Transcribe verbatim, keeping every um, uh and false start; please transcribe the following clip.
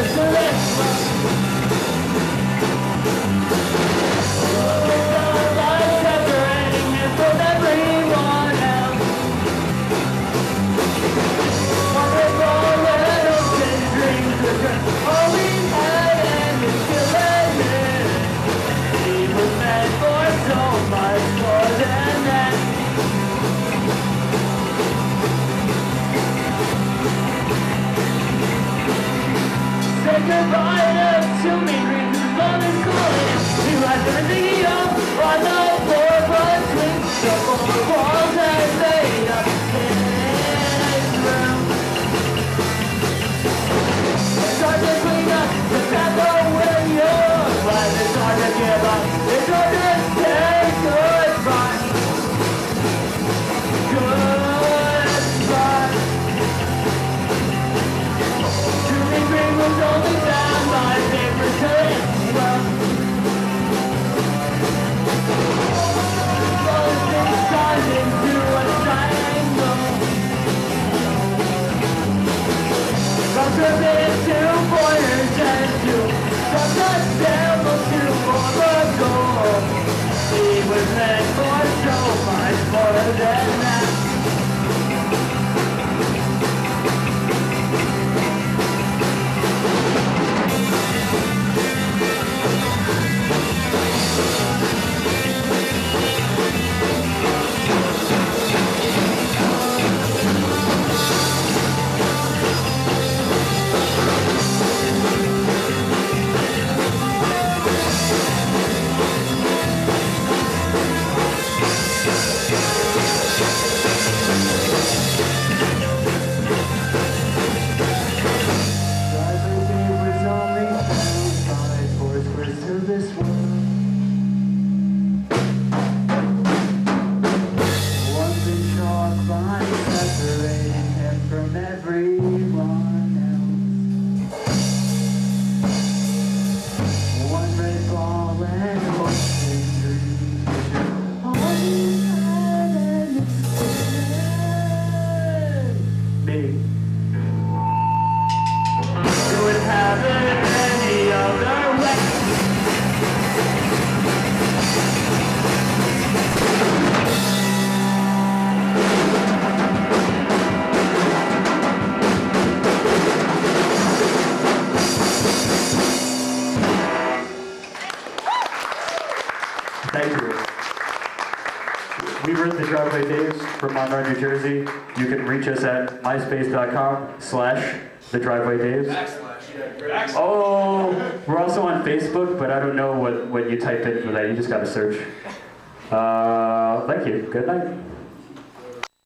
Goodbye to me, dreams of love is calling. You have everything you know on the floor, but swings up on the walls and fade up in his room. It's hard to clean up the path when you're alive. It's hard to give up. It's hard to say goodbye. Goodbye. To me, dream was only found by paper cutting. Well, things turned into a triangle. From forbidden to pointers and to from the devil to more the goal. He was meant for so much more than that. Thank you. We were at the Driveway Daves from Monroe, New Jersey. You can reach us at myspace.com slash the Driveway Daves. Oh, we're also on Facebook, but I don't know what, what you type in for that. You just got to search. Uh, thank you. Good night.